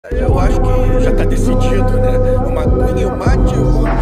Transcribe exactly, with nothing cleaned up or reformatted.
Eu acho que já tá decidido, né? O Maguinho e o Mate vão